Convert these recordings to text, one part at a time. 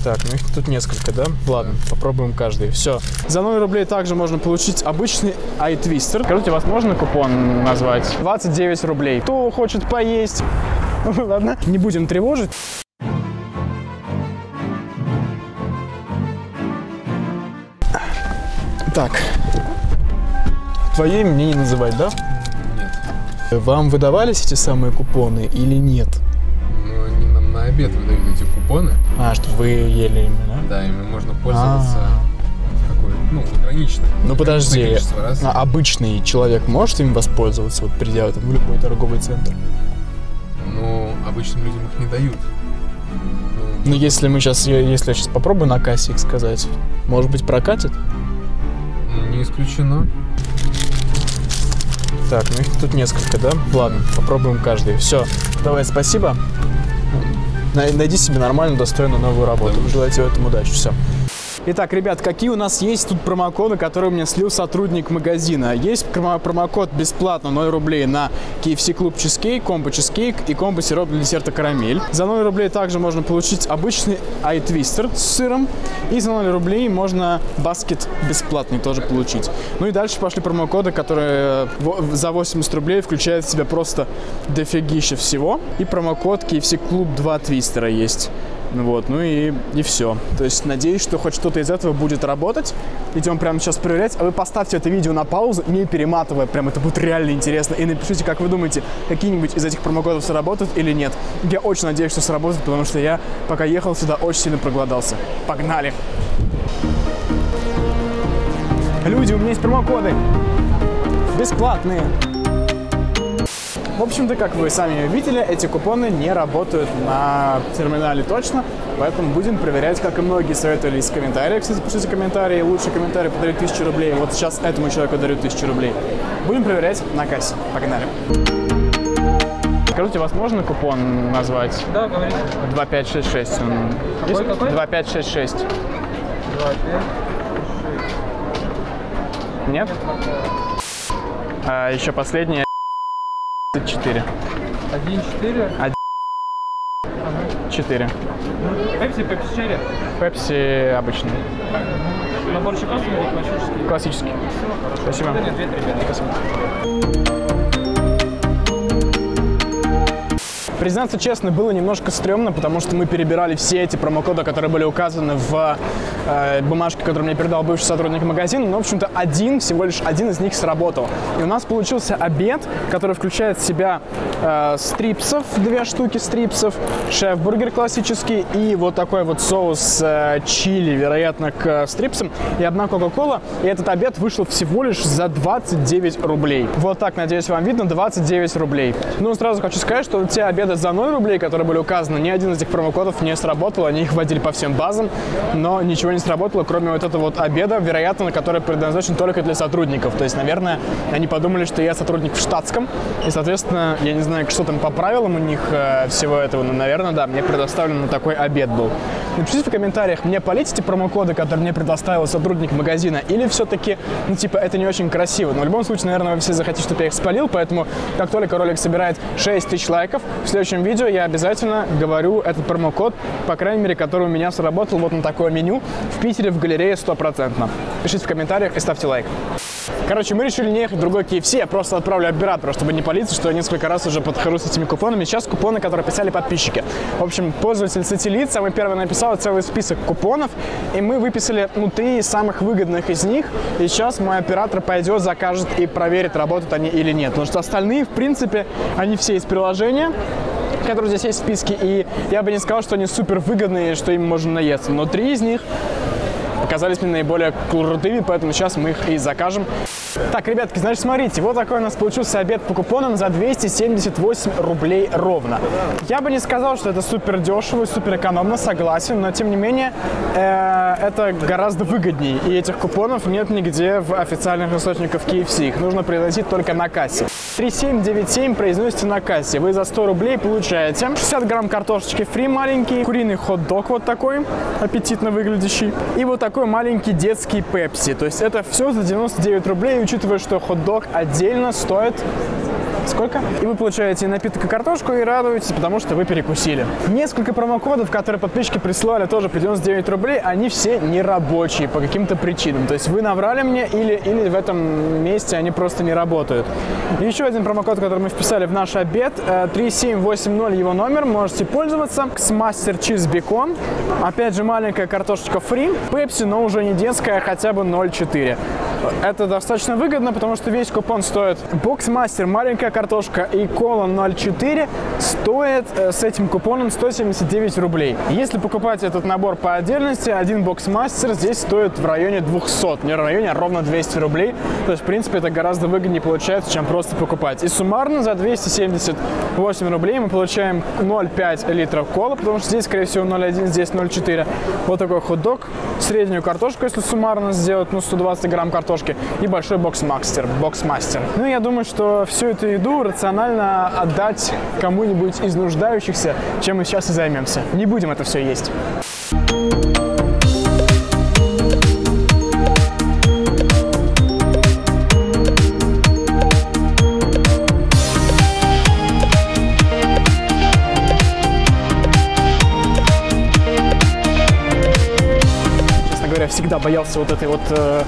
Так, ну их тут несколько, да? Ладно, попробуем каждый. Все. За 0 рублей также можно получить обычный iTwister. Скажите, вас можно купон назвать? 29 рублей. Кто хочет поесть? Ладно, не будем тревожить. Так. Твое имя мне не называть, да? Нет. Вам выдавались эти самые купоны или нет? Ну, они нам на обед выдают эти купоны. А, что вы ели ими, да? Да, ими можно пользоваться ограниченно. Ну подожди, обычный человек может им воспользоваться, вот придя в любой торговый центр? Ну, обычным людям их не дают. Ну, если я сейчас попробую на кассе их сказать, может быть, прокатит? Не исключено. Так, ну их тут несколько, да? Ладно, попробуем каждый. Все, давай, спасибо. Найди себе нормальную, достойную новую работу. Желаю тебе в этом удачи. Все. Итак, ребят, какие у нас есть тут промокоды, которые мне слил сотрудник магазина? Есть промокод бесплатно 0 рублей на KFC Club Cheesecake, комбо Cheesecake и комбо сироп для десерта карамель. За 0 рублей также можно получить обычный iTwister с сыром. И за 0 рублей можно баскет бесплатный тоже получить. Ну и дальше пошли промокоды, которые за 80 рублей включают в себя просто дофигища всего. И промокод KFC Club 2 твистера есть. Вот, ну и все. То есть надеюсь, что хоть что-то из этого будет работать. Идем прямо сейчас проверять. А вы поставьте это видео на паузу, не перематывая. Прям это будет реально интересно. И напишите, как вы думаете, какие-нибудь из этих промокодов сработают или нет. Я очень надеюсь, что сработает, потому что я, пока ехал сюда, очень сильно проголодался. Погнали! Люди, у меня есть промокоды. Бесплатные. В общем-то, как вы сами видели, эти купоны не работают на терминале точно, поэтому будем проверять, как и многие советовали из комментариев. Кстати, пишите комментарии, лучший комментарий подарит 1000 рублей. Вот сейчас этому человеку дарю 1000 рублей. Будем проверять на кассе. Погнали. Скажите, вас можно купон назвать? Да, говорите. 2566. Какой? 2566. 2566. Нет? А еще последнее. 4. 1,4. 4. Пепси черри? Пепси обычный. Набор чекасов или классический? Классический. Спасибо. Спасибо. Признаться честно, было немножко стрёмно, потому что мы перебирали все эти промокоды, которые были указаны в бумажке, которую мне передал бывший сотрудник магазина. Но, в общем-то, всего лишь один из них сработал. И у нас получился обед, который включает в себя стрипсов, 2 штуки стрипсов, шеф-бургер классический и вот такой вот соус чили, вероятно, к стрипсам, и 1 кока-кола. И этот обед вышел всего лишь за 29 рублей. Вот так, надеюсь, вам видно, 29 рублей. Ну, сразу хочу сказать, что те обеды за 0 рублей, которые были указаны, ни один из этих промокодов не сработал, они их вводили по всем базам, но ничего не сработало, кроме вот этого вот обеда, вероятно, который предназначен только для сотрудников. То есть, наверное, они подумали, что я сотрудник в штатском, и, соответственно, я не знаю, что там по правилам у них всего этого, но, наверное, да, мне предоставлен такой обед был. Напишите в комментариях, мне полить эти промокоды, которые мне предоставил сотрудник магазина, или все-таки, ну, типа, это не очень красиво. Но в любом случае, наверное, вы все захотите, чтобы я их спалил, поэтому, как только ролик собирает 6000 лайков, в следующем видео я обязательно говорю этот промокод, по крайней мере, который у меня сработал вот на такое меню в Питере в галерее 100%. Пишите в комментариях и ставьте лайк. Короче, мы решили не ехать в другой KFC, я просто отправлю оператора, чтобы не палиться, что я несколько раз уже подхожу с этими купонами. Сейчас купоны, которые писали подписчики. В общем, пользователь Сателлит самый первый написал целый список купонов, и мы выписали, 3 самых выгодных из них. И сейчас мой оператор пойдет, закажет и проверит, работают они или нет. Потому что остальные, в принципе, они все из приложения, которые здесь есть в списке, и я бы не сказал, что они супер выгодные, что им можно наесться. Но 3 из них оказались мне наиболее крутыми, поэтому сейчас мы их и закажем. Так, ребятки, значит, смотрите, вот такой у нас получился обед по купонам за 278 рублей ровно. Я бы не сказал, что это супер дешево и супер экономно, согласен, но тем не менее это гораздо выгоднее. И этих купонов нет нигде в официальных источниках KFC, их нужно произносить только на кассе. 3797 произносите на кассе. Вы за 100 рублей получаете 60 грамм картошечки фри маленький, куриный хот-дог вот такой, аппетитно выглядящий, и вот такой маленький детский пепси. То есть это все за 99 рублей, учитывая, что хот-дог отдельно стоит сколько? И вы получаете напиток и картошку и радуетесь, потому что вы перекусили. Несколько промокодов, которые подписчики присылали тоже по 99 рублей, они все не рабочие по каким-то причинам. То есть вы наврали мне или в этом месте они просто не работают. И еще один промокод, который мы вписали в наш обед, 3780 его номер, можете пользоваться. Master Cheese Bacon. Опять же маленькая картошечка фри. Пепси, но уже не детская, хотя бы 0,4. Это достаточно выгодно, потому что весь купон стоит. Боксмастер, маленькая картошка и кола 0,4 стоит с этим купоном 179 рублей. Если покупать этот набор по отдельности, один боксмастер здесь стоит в районе 200. Не в районе, а ровно 200 рублей. То есть, в принципе, это гораздо выгоднее получается, чем просто покупать. И суммарно за 278 рублей мы получаем 0,5 литра колы, потому что здесь, скорее всего, 0,1, здесь 0,4. Вот такой хот-дог, среднюю картошку, если суммарно сделать, 120 грамм картошки, и большой боксмастер. Ну, я думаю, что всю эту еду рационально отдать кому-нибудь из нуждающихся, чем мы сейчас и займемся. Не будем это все есть. Я всегда боялся вот этой вот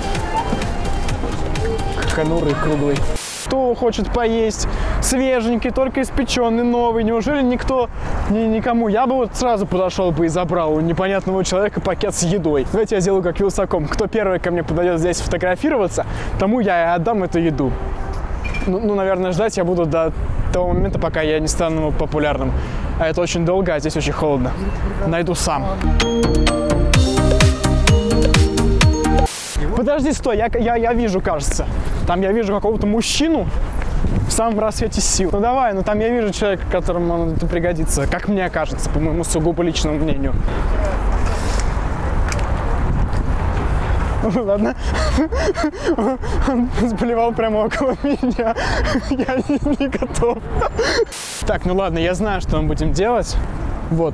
конуры круглой. Кто хочет поесть свеженький, только испеченный, новый? Неужели никому? Я бы вот сразу подошел бы и забрал у непонятного человека пакет с едой. Давайте я сделаю как Вилсаком. Кто первый ко мне подойдет здесь фотографироваться, тому я и отдам эту еду. Ну, наверное, ждать я буду до того момента, пока я не стану популярным. А это очень долго, а здесь очень холодно. Найду сам. Подожди, стой, я вижу, кажется. Там я вижу какого-то мужчину в самом рассвете сил. Ну давай, там я вижу человека, которому это пригодится, как мне кажется, по моему сугубо личному мнению. Ладно. Он сблевал прямо около меня. Я не готов. Так, ну ладно, я знаю, что мы будем делать. Вот.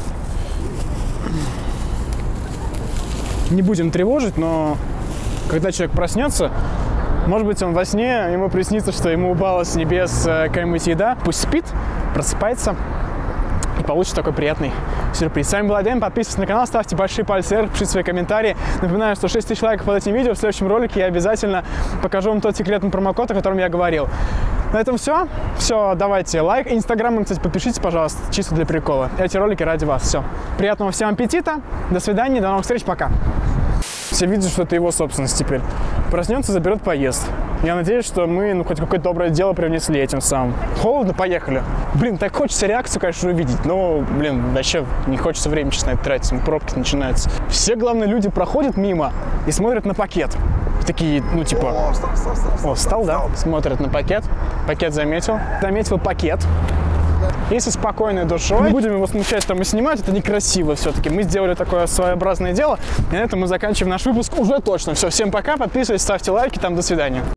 Не будем тревожить, но когда человек проснется, может быть, он во сне, ему приснится, что ему упала с небес какая-нибудь еда. Пусть спит, просыпается и получит такой приятный сюрприз. С вами был Адем. Подписывайтесь на канал, ставьте большие пальцы вверх, пишите свои комментарии. Напоминаю, что 6000 лайков под этим видео. В следующем ролике я обязательно покажу вам тот секретный промокод, о котором я говорил. На этом все. Все, давайте лайк. Инстаграм, кстати, подпишитесь, пожалуйста, чисто для прикола. Эти ролики ради вас. Все. Приятного всем аппетита. До свидания, до новых встреч. Пока. Все видят, что это его собственность теперь. Проснется, заберет, поест. Я надеюсь, что мы, хоть какое-то доброе дело привнесли этим самым. Холодно, поехали. Блин, так хочется реакцию, конечно, увидеть. Но, вообще не хочется времени, честно, это тратить. Пробки начинаются. Все, главные люди проходят мимо и смотрят на пакет. Такие, типа... Встал, да? Смотрят на пакет. Пакет заметил. Заметил пакет. Если спокойной душой, не будем его смущать там и снимать, это некрасиво все-таки. Мы сделали такое своеобразное дело, и на этом мы заканчиваем наш выпуск уже точно. Все, всем пока, подписывайтесь, ставьте лайки, до свидания.